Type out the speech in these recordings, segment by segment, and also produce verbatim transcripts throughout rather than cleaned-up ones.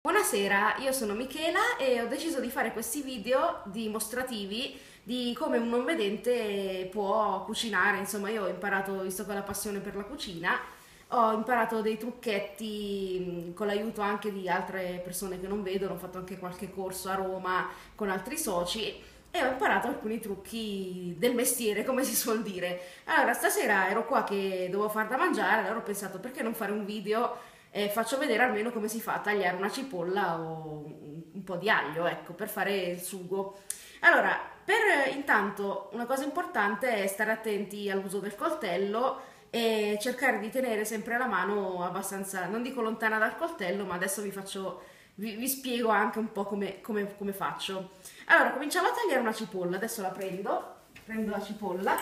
Buonasera, io sono Michela e ho deciso di fare questi video dimostrativi di come un non vedente può cucinare. Insomma, io ho imparato, visto che ho la passione per la cucina, ho imparato dei trucchetti mh, con l'aiuto anche di altre persone che non vedono. Ho fatto anche qualche corso a Roma con altri soci e ho imparato alcuni trucchi del mestiere, come si suol dire. Allora, stasera ero qua che dovevo far da mangiare, allora ho pensato perché non fare un video e faccio vedere almeno come si fa a tagliare una cipolla o un un po' di aglio, ecco, per fare il sugo. Allora, per intanto una cosa importante è stare attenti all'uso del coltello e cercare di tenere sempre la mano abbastanza, non dico lontana dal coltello, ma adesso vi faccio, vi, vi spiego anche un po' come, come, come faccio. Allora, cominciamo a tagliare una cipolla, adesso la prendo, prendo la cipolla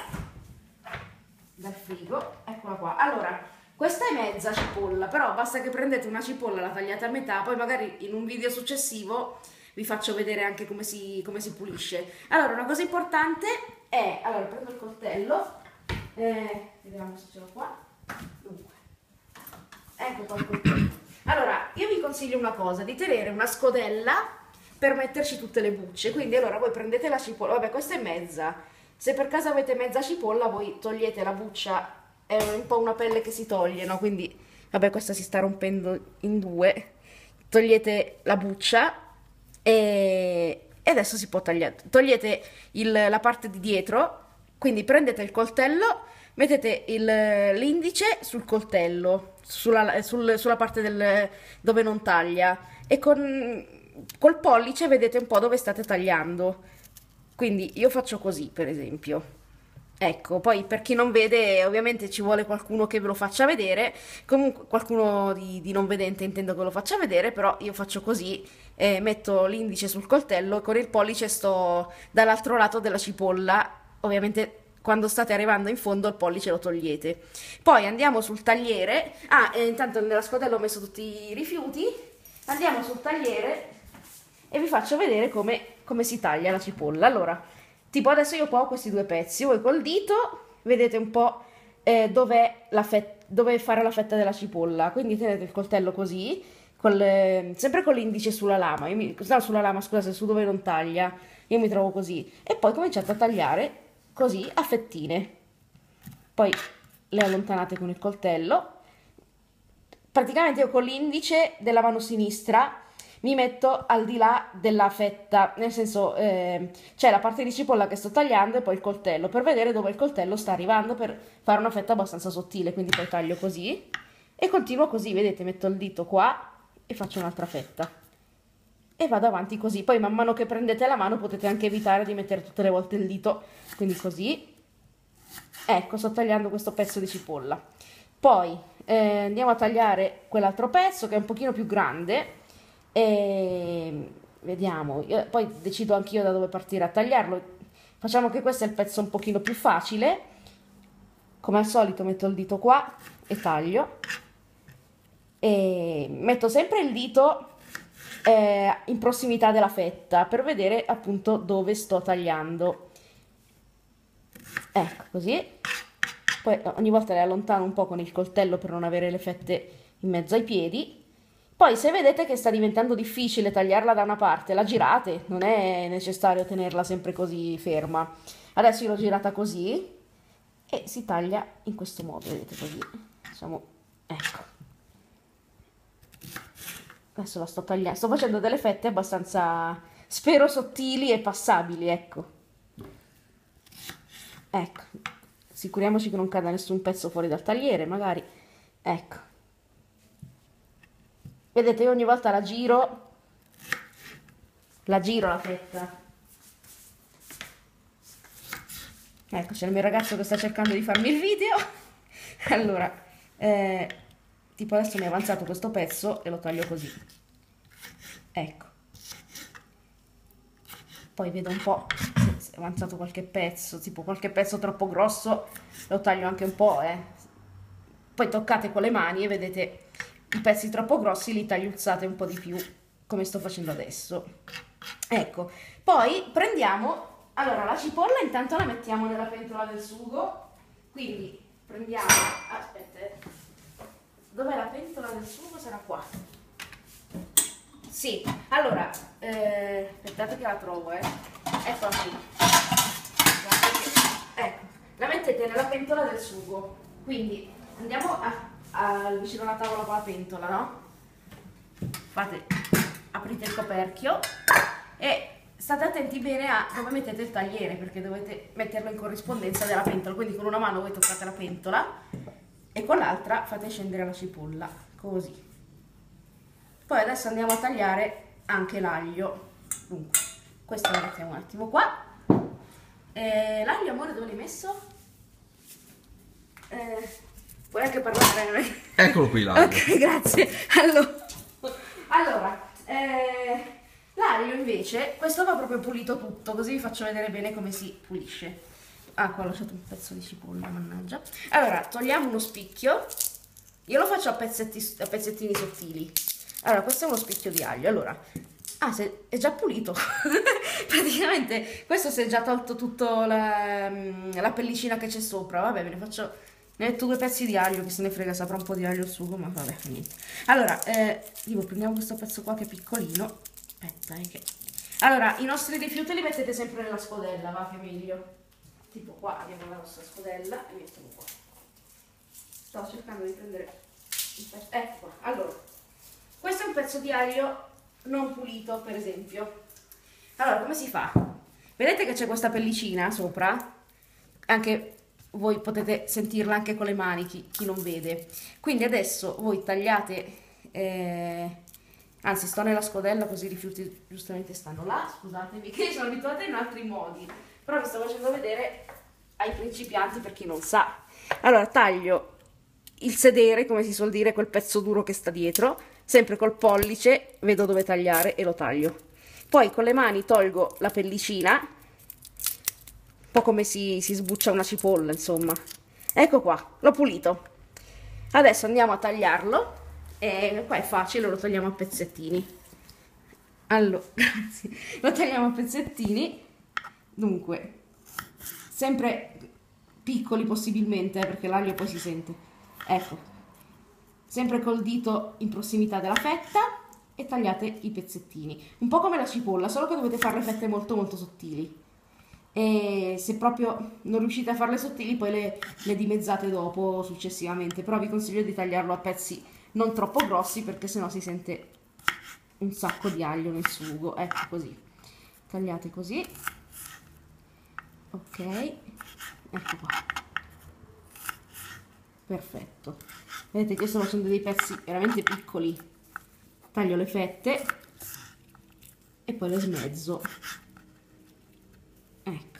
dal frigo, eccola qua. Allora, questa è mezza cipolla, però basta che prendete una cipolla, la tagliate a metà, poi magari in un video successivo vi faccio vedere anche come si, come si pulisce. Allora, una cosa importante è, allora prendo il coltello, eh, vediamo se ce l'ho qua, dunque, ecco qua il coltello. Allora, io vi consiglio una cosa, di tenere una scodella per metterci tutte le bucce, quindi allora voi prendete la cipolla, vabbè questa è mezza, se per caso avete mezza cipolla voi togliete la buccia, è un po' una pelle che si toglie, no? Quindi, vabbè, questa si sta rompendo in due. Togliete la buccia e, e adesso si può tagliare. Togliete il- la parte di dietro, quindi prendete il coltello, mettete il- l'indice sul coltello, sulla, sul- sulla parte del, dove non taglia e con, col pollice vedete un po' dove state tagliando. Quindi io faccio così, per esempio. Ecco, poi per chi non vede, ovviamente ci vuole qualcuno che ve lo faccia vedere, comunque qualcuno di, di non vedente intendo che lo faccia vedere, però io faccio così, eh, metto l'indice sul coltello e con il pollice sto dall'altro lato della cipolla, ovviamente quando state arrivando in fondo il pollice lo togliete. Poi andiamo sul tagliere, ah, e intanto nella scodella ho messo tutti i rifiuti, andiamo sul tagliere e vi faccio vedere come, come si taglia la cipolla. Allora, tipo adesso io qua ho questi due pezzi, voi col dito vedete un po' eh, dov'è la fet- dove fare la fetta della cipolla, quindi tenete il coltello così, col, eh, sempre con l'indice sulla lama, io mi, no, sulla lama, scusate, su dove non taglia, io mi trovo così, e poi cominciate a tagliare così a fettine, poi le allontanate con il coltello, praticamente io con l'indice della mano sinistra mi metto al di là della fetta, nel senso eh, c'è la parte di cipolla che sto tagliando e poi il coltello, per vedere dove il coltello sta arrivando per fare una fetta abbastanza sottile, quindi poi taglio così e continuo così, vedete, metto il dito qua e faccio un'altra fetta e vado avanti così, poi man mano che prendete la mano potete anche evitare di mettere tutte le volte il dito, quindi così, ecco, sto tagliando questo pezzo di cipolla. Poi eh, andiamo a tagliare quell'altro pezzo che è un pochino più grande e vediamo, io, poi decido anch'io da dove partire a tagliarlo. Facciamo che questo è il pezzo un pochino più facile. Come al solito metto il dito qua e taglio. E metto sempre il dito eh, in prossimità della fetta per vedere appunto dove sto tagliando. Ecco, così. Poi ogni volta le allontano un po' con il coltello per non avere le fette in mezzo ai piedi. Poi se vedete che sta diventando difficile tagliarla da una parte, la girate, non è necessario tenerla sempre così ferma. Adesso io l'ho girata così e si taglia in questo modo, vedete così. Diciamo, ecco. Adesso la sto tagliando, sto facendo delle fette abbastanza, spero sottili e passabili, ecco. Ecco, assicuriamoci che non cada nessun pezzo fuori dal tagliere, magari. Ecco. Vedete, io ogni volta la giro, la giro la fetta. Ecco, c'è il mio ragazzo che sta cercando di farmi il video. Allora, eh, tipo adesso mi è avanzato questo pezzo e lo taglio così. Ecco. Poi vedo un po' se è avanzato qualche pezzo, tipo qualche pezzo troppo grosso, lo taglio anche un po', eh. Poi toccate con le mani e vedete i pezzi troppo grossi li tagliuzzate un po' di più, come sto facendo adesso. Ecco, poi prendiamo, allora la cipolla intanto la mettiamo nella pentola del sugo, quindi prendiamo, aspetta, dov'è la pentola del sugo? Sarà qua. Sì, allora, eh, aspettate che la trovo, eh. Eccola qui. Ecco, la mettete nella pentola del sugo. Quindi andiamo a, a, vicino alla tavola con la pentola, no? Fate, aprite il coperchio e state attenti bene a dove mettete il tagliere, perché dovete metterlo in corrispondenza della pentola. Quindi con una mano voi toccate la pentola e con l'altra fate scendere la cipolla, così. Poi adesso andiamo a tagliare anche l'aglio. Dunque, questo lo mettiamo un attimo qua. Eh, l'aglio, amore, dove l'hai messo? Eh, puoi anche parlare. Eccolo qui l'aglio. Ok, grazie. Allora, allora eh, l'aglio invece, questo va proprio pulito tutto, così vi faccio vedere bene come si pulisce. Ah, qua ho lasciato un pezzo di cipolla, mannaggia. Allora, togliamo uno spicchio. Io lo faccio a, pezzetti, a pezzettini sottili. Allora, questo è uno spicchio di aglio. Allora, ah, se, è già pulito. Praticamente, questo si è già tolto tutta la, la pellicina che c'è sopra. Vabbè, ve ne faccio, ne metto due pezzi di aglio, che se ne frega, saprà un po' di aglio il sugo, ma vabbè, niente. Allora, eh, tipo, prendiamo questo pezzo qua che è piccolino. Aspetta, eh, che... Allora, i nostri rifiuti li mettete sempre nella scodella, va, che è meglio. Tipo qua abbiamo la nostra scodella e mettiamo qua. Sto cercando di prendere il pezzo. Ecco qua. Allora, questo è un pezzo di aglio non pulito, per esempio. Allora, come si fa? Vedete che c'è questa pellicina sopra? Anche voi potete sentirla anche con le mani, chi, chi non vede. Quindi adesso voi tagliate, eh, anzi sto nella scodella così i rifiuti giustamente stanno là, scusatemi che sono abituata in altri modi, però vi sto facendo vedere ai principianti per chi non sa. Allora, taglio il sedere, come si suol dire, quel pezzo duro che sta dietro, sempre col pollice, vedo dove tagliare e lo taglio. Poi con le mani tolgo la pellicina, un po' come si, si sbuccia una cipolla, insomma. Ecco qua, l'ho pulito. Adesso andiamo a tagliarlo, e qua è facile, lo tagliamo a pezzettini. Allora, grazie. Lo tagliamo a pezzettini, dunque, sempre piccoli possibilmente, eh, perché l'aglio poi si sente. Ecco, sempre col dito in prossimità della fetta e tagliate i pezzettini, un po' come la cipolla, solo che dovete fare le fette molto molto sottili, e se proprio non riuscite a farle sottili poi le, le dimezzate dopo successivamente, però vi consiglio di tagliarlo a pezzi non troppo grossi, perché sennò si sente un sacco di aglio nel sugo. Ecco, così tagliate così, ok, ecco qua. Perfetto, vedete che sto facendo dei pezzi veramente piccoli. Taglio le fette e poi le smezzo, ecco,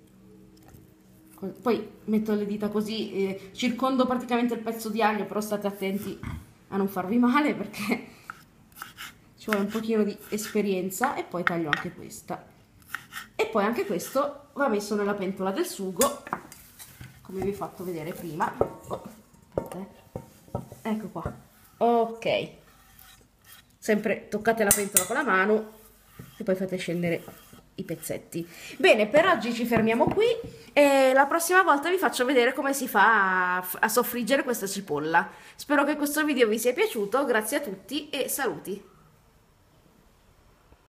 poi metto le dita così, eh, circondo praticamente il pezzo di aglio, però state attenti a non farvi male perché ci vuole un pochino di esperienza. E poi taglio anche questa, e poi anche questo va messo nella pentola del sugo, come vi ho fatto vedere prima. Oh. Ecco qua, ok, sempre toccate la pentola con la mano e poi fate scendere i pezzetti. Bene, per oggi ci fermiamo qui e la prossima volta vi faccio vedere come si fa a, a soffriggere questa cipolla. Spero che questo video vi sia piaciuto, grazie a tutti e saluti.